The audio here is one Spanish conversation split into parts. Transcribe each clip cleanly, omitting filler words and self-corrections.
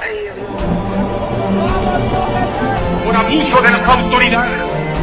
Por abuso de las autoridades.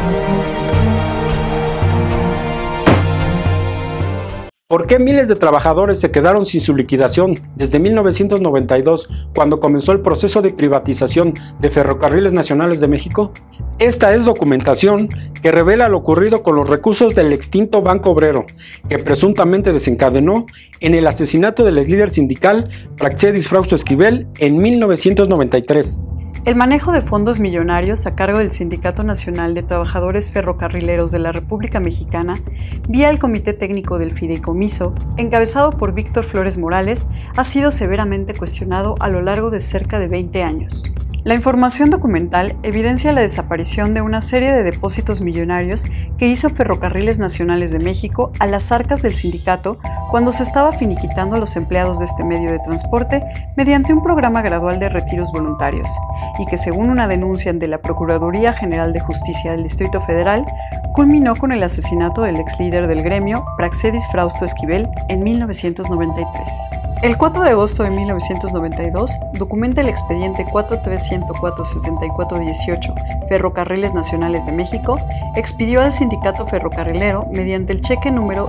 ¿Por qué miles de trabajadores se quedaron sin su liquidación desde 1992, cuando comenzó el proceso de privatización de Ferrocarriles Nacionales de México? Esta es documentación que revela lo ocurrido con los recursos del extinto Banco Obrero, que presuntamente desencadenó en el asesinato del líder sindical Praxedis Frausto Esquivel en 1993. El manejo de fondos millonarios a cargo del Sindicato Nacional de Trabajadores Ferrocarrileros de la República Mexicana, vía el Comité Técnico del Fideicomiso, encabezado por Víctor Flores Morales, ha sido severamente cuestionado a lo largo de cerca de 20 años. La información documental evidencia la desaparición de una serie de depósitos millonarios que hizo Ferrocarriles Nacionales de México a las arcas del sindicato cuando se estaba finiquitando a los empleados de este medio de transporte mediante un programa gradual de retiros voluntarios, y que, según una denuncia de la Procuraduría General de Justicia del Distrito Federal, culminó con el asesinato del ex líder del gremio, Praxedis Frausto Esquivel, en 1993. El 4 de agosto de 1992 documenta el expediente 43104-6418 Ferrocarriles Nacionales de México, expidió al sindicato ferrocarrilero mediante el cheque número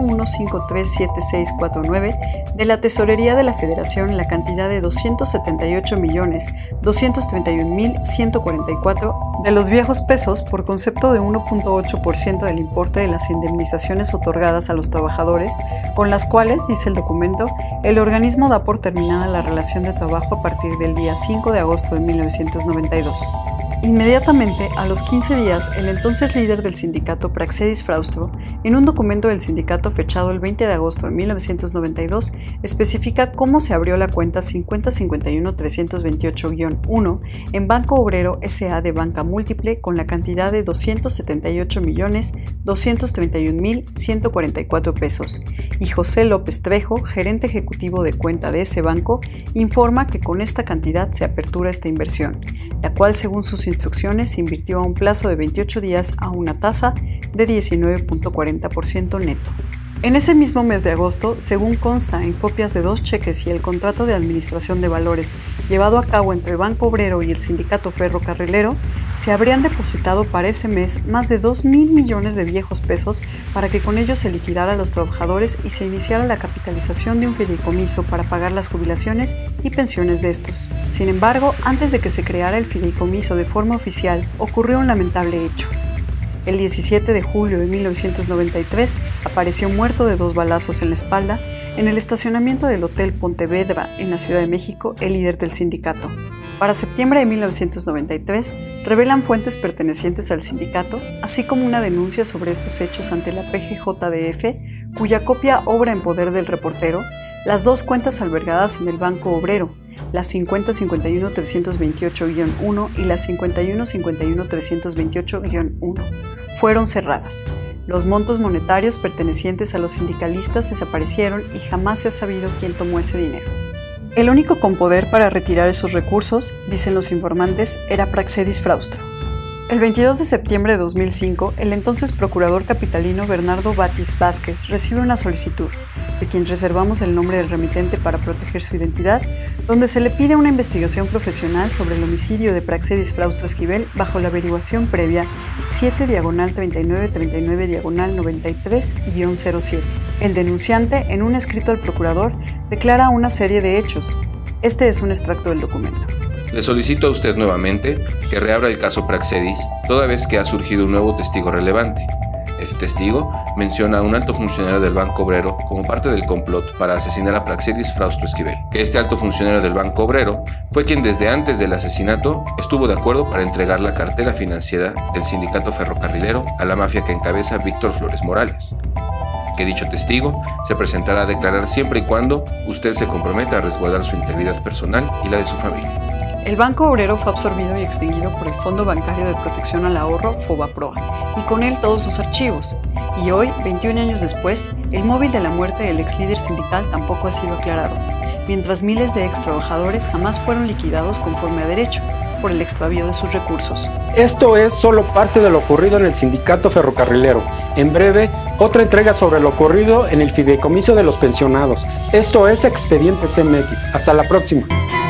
01537649 de la Tesorería de la Federación la cantidad de 278.231.144 de los viejos pesos por concepto de 1.8% del importe de las indemnizaciones otorgadas a los trabajadores, con las cuales, dice el documento, el organismo da por terminada la relación de trabajo a partir del día 5 de agosto de 1992. Inmediatamente, a los 15 días, el entonces líder del sindicato Praxedis Frausto, en un documento del sindicato fechado el 20 de agosto de 1992, especifica cómo se abrió la cuenta 5051-328-1 en Banco Obrero S.A. de Banca Múltiple con la cantidad de 278.231.144 pesos, y José López Trejo, gerente ejecutivo de cuenta de ese banco, informa que con esta cantidad se apertura esta inversión, la cual, según sus instrucciones, se invirtió a un plazo de 28 días a una tasa de 19.40% neto. En ese mismo mes de agosto, según consta en copias de 2 cheques y el contrato de administración de valores llevado a cabo entre Banco Obrero y el Sindicato Ferrocarrilero, se habrían depositado para ese mes más de 2.000 millones de viejos pesos para que con ellos se liquidara a los trabajadores y se iniciara la capitalización de un fideicomiso para pagar las jubilaciones y pensiones de estos. Sin embargo, antes de que se creara el fideicomiso de forma oficial, ocurrió un lamentable hecho. El 17 de julio de 1993 apareció muerto de 2 balazos en la espalda en el estacionamiento del Hotel Pontevedra en la Ciudad de México el líder del sindicato. Para septiembre de 1993 revelan fuentes pertenecientes al sindicato, así como una denuncia sobre estos hechos ante la PGJDF, cuya copia obra en poder del reportero, las 2 cuentas albergadas en el Banco Obrero, la 5051-328-1 y la 5151-328-1, fueron cerradas. Los montos monetarios pertenecientes a los sindicalistas desaparecieron y jamás se ha sabido quién tomó ese dinero. El único con poder para retirar esos recursos, dicen los informantes, era Praxedis Frausto. El 22 de septiembre de 2005, el entonces procurador capitalino Bernardo Batis Vázquez recibe una solicitud, de quien reservamos el nombre del remitente para proteger su identidad, donde se le pide una investigación profesional sobre el homicidio de Praxedis Frausto Esquivel bajo la averiguación previa 7/3939/93-07. El denunciante, en un escrito al procurador, declara una serie de hechos. Este es un extracto del documento. Le solicito a usted nuevamente que reabra el caso Praxedis, toda vez que ha surgido un nuevo testigo relevante. Este testigo menciona a un alto funcionario del Banco Obrero como parte del complot para asesinar a Praxedis Frausto Esquivel. Este alto funcionario del Banco Obrero fue quien desde antes del asesinato estuvo de acuerdo para entregar la cartera financiera del sindicato ferrocarrilero a la mafia que encabeza Víctor Flores Morales. Que dicho testigo se presentará a declarar siempre y cuando usted se comprometa a resguardar su integridad personal y la de su familia. El Banco Obrero fue absorbido y extinguido por el Fondo Bancario de Protección al Ahorro, FOBAPROA, y con él todos sus archivos. Y hoy, 21 años después, el móvil de la muerte del ex líder sindical tampoco ha sido aclarado, mientras miles de ex trabajadores jamás fueron liquidados conforme a derecho, por el extravío de sus recursos. Esto es solo parte de lo ocurrido en el sindicato ferrocarrilero. En breve, otra entrega sobre lo ocurrido en el fideicomiso de los pensionados. Esto es Expedientes MX. Hasta la próxima.